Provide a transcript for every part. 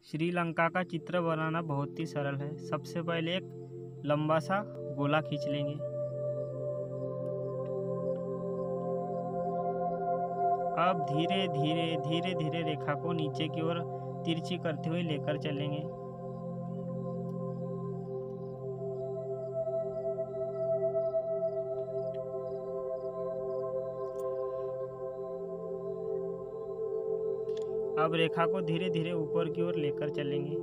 श्रीलंका का चित्र बनाना बहुत ही सरल है। सबसे पहले एक लंबा सा गोला खींच लेंगे। अब धीरे धीरे रेखा को नीचे की ओर तिरछी करते हुए लेकर चलेंगे। अब रेखा को धीरे धीरे ऊपर की ओर लेकर चलेंगे।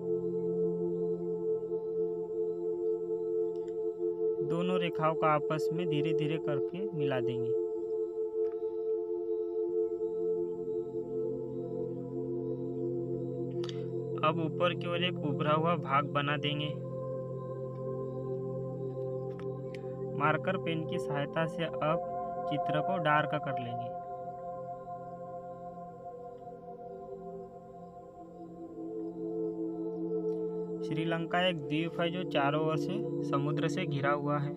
दोनों रेखाओं का आपस में धीरे धीरे करके मिला देंगे। अब ऊपर की ओर एक उभरा हुआ भाग बना देंगे। मार्कर पेन की सहायता से अब चित्र को डार्क कर लेंगे। श्रीलंका एक द्वीप है जो चारों ओर से समुद्र से घिरा हुआ है।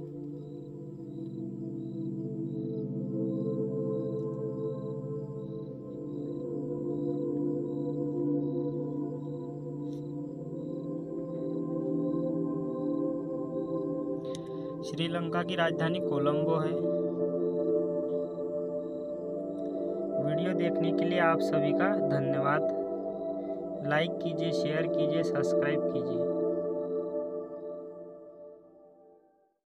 श्रीलंका की राजधानी कोलंबो है। वीडियो देखने के लिए आप सभी का धन्यवाद। लाइक कीजिए, शेयर कीजिए, सब्सक्राइब कीजिए।